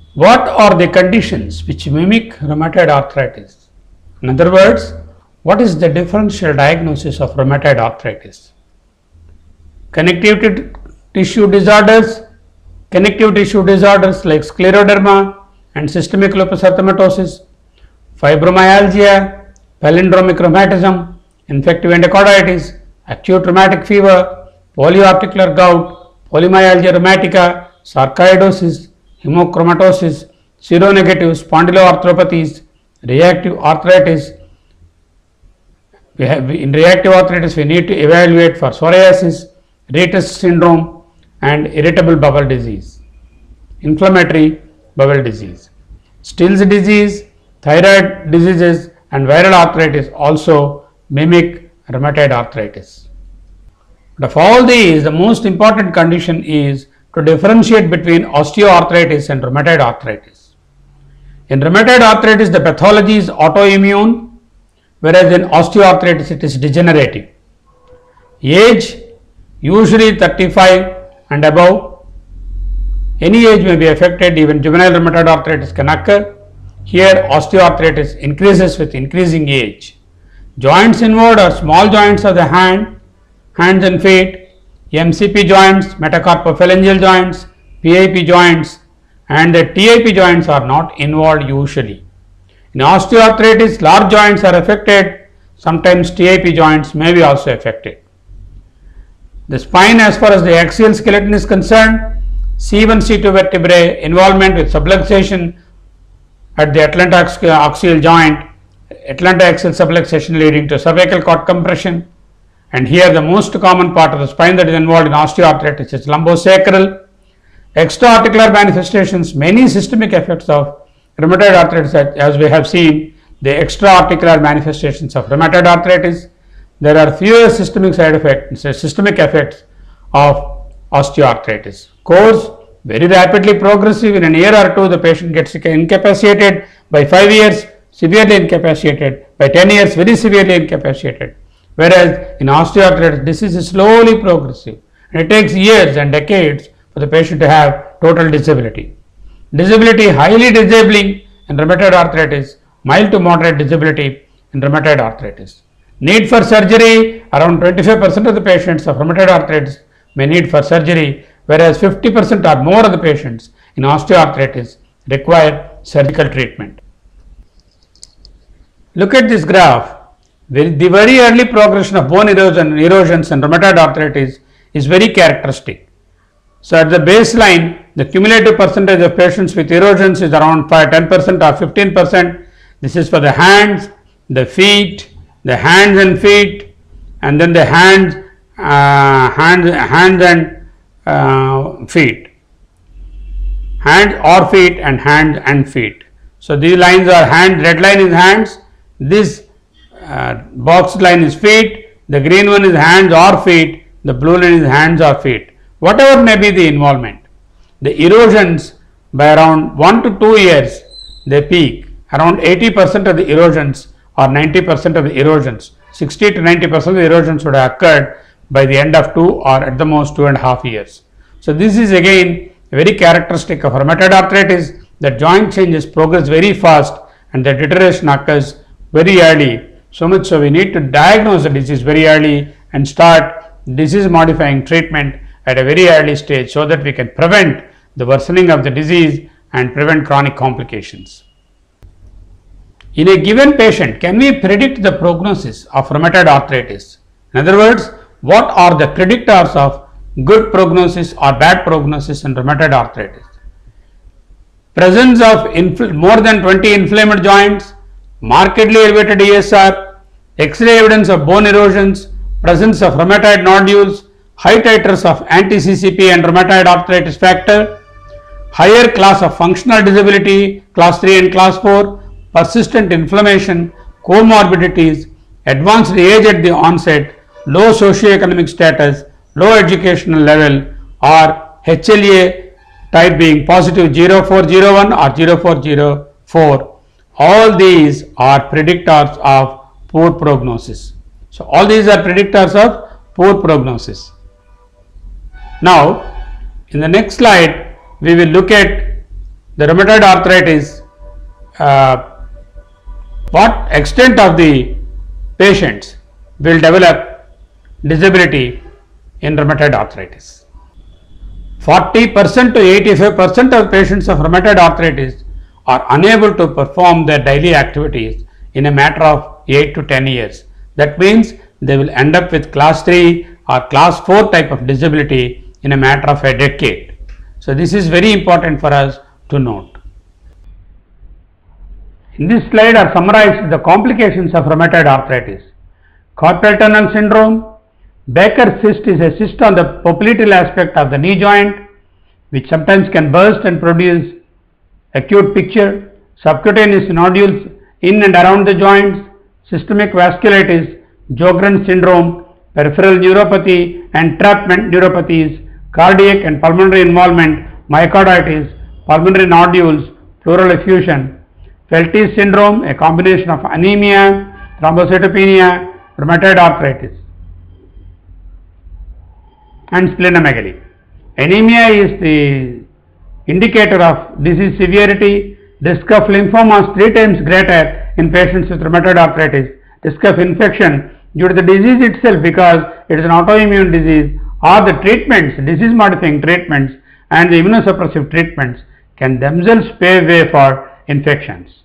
What are the conditions which mimic rheumatoid arthritis? In other words, what is the differential diagnosis of rheumatoid arthritis? Connective tissue disorders like scleroderma and systemic lupus erythematosus, fibromyalgia, palindromic rheumatism, infective endocarditis, acute rheumatic fever, polyarticular gout, polymyalgia rheumatica, sarcoidosis, hemochromatosis, seronegative spondyloarthropathies, reactive arthritis. In reactive arthritis, we need to evaluate for psoriasis, Rhetus syndrome, and irritable bowel disease, inflammatory bowel disease. Still's disease, thyroid diseases, and viral arthritis also mimic rheumatoid arthritis. But of all these, the most important condition is to differentiate between osteoarthritis and rheumatoid arthritis. In rheumatoid arthritis, the pathology is autoimmune, whereas in osteoarthritis it is degenerative. Age, usually 35 and above. Any age may be affected, even juvenile rheumatoid arthritis can occur. Here osteoarthritis increases with increasing age. Joints involved are small joints of the hands and feet, MCP joints, metacarpophalangeal joints, PIP joints, and the TIP joints are not involved usually. In osteoarthritis, large joints are affected, sometimes TIP joints may be also affected. The spine, as far as the axial skeleton is concerned, C1, C2 vertebrae involvement with subluxation at the atlantoaxial joint, atlantoaxial subluxation leading to cervical cord compression. And here the most common part of the spine that is involved in osteoarthritis is lumbosacral. Extra-articular manifestations, many systemic effects of rheumatoid arthritis, as we have seen the extra-articular manifestations of rheumatoid arthritis. There are fewer systemic side effects, systemic effects of osteoarthritis. Course, very rapidly progressive. In a year or two, the patient gets incapacitated. By 5 years, severely incapacitated. By 10 years, very severely incapacitated. Whereas in osteoarthritis, disease is slowly progressive, and it takes years and decades for the patient to have total disability. Disability highly disabling in rheumatoid arthritis, mild to moderate disability in rheumatoid arthritis. Need for surgery, around 25% of the patients of rheumatoid arthritis may need for surgery, whereas 50% or more of the patients in osteoarthritis require surgical treatment. Look at this graph. The very early progression of bone erosions in rheumatoid arthritis is very characteristic. So at the baseline, the cumulative percentage of patients with erosions is around 10% or 15%. This is for the hands, the feet, the hands and feet, and then the hands and feet. Hands or feet and hands and feet. So these lines are hands, red line is hands, this boxed line is feet, the green one is hands or feet, the blue line is hands or feet. Whatever may be the involvement, the erosions by around 1 to 2 years they peak. Around 80% of the erosions or 90% of the erosions, 60 to 90% of the erosions would have occurred by the end of 2 or at the most 2.5 years. So this is again very characteristic of rheumatoid arthritis, that joint changes progress very fast and the deterioration occurs very early. So much so we need to diagnose the disease very early and start disease modifying treatment at a very early stage so that we can prevent the worsening of the disease and prevent chronic complications. In a given patient, can we predict the prognosis of rheumatoid arthritis? In other words, what are the predictors of good prognosis or bad prognosis in rheumatoid arthritis? Presence of more than 20 inflamed joints, markedly elevated ESR, X-ray evidence of bone erosions, presence of rheumatoid nodules, high titers of anti-CCP and rheumatoid arthritis factor, higher class of functional disability, class 3 and class 4, persistent inflammation, comorbidities, advanced age at the onset, low socioeconomic status, low educational level, or HLA type being positive 0401 or 0404. All these are predictors of poor prognosis. So all these are predictors of poor prognosis. Now in the next slide we will look at the rheumatoid arthritis, what extent of the patients will develop disability in rheumatoid arthritis. 40% to 85% of patients of rheumatoid arthritis are unable to perform their daily activities in a matter of 8 to 10 years. That means they will end up with class 3 or class 4 type of disability in a matter of a decade. So this is very important for us to note. In this slide are summarized the complications of rheumatoid arthritis. Carpal tunnel syndrome. Baker's cyst is a cyst on the popliteal aspect of the knee joint, which sometimes can burst and produce acute picture. Subcutaneous nodules in and around the joints. Systemic vasculitis, Sjogren's syndrome, peripheral neuropathy, entrapment neuropathies, cardiac and pulmonary involvement, myocarditis, pulmonary nodules, pleural effusion. Felties syndrome, a combination of anemia, thrombocytopenia, rheumatoid arthritis, and splenomegaly. Anemia is the indicator of disease severity. Risk of lymphoma is 3 times greater in patients with rheumatoid arthritis. Risk of infection due to the disease itself, because it is an autoimmune disease, or the treatments, disease modifying treatments and the immunosuppressive treatments can themselves pave way for infections.